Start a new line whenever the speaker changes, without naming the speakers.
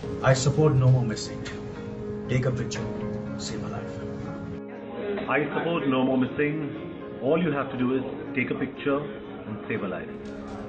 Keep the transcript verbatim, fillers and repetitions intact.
I support no more missing. Take a picture, save a life.
I support no more missing. All you have to do is take a picture and save a life.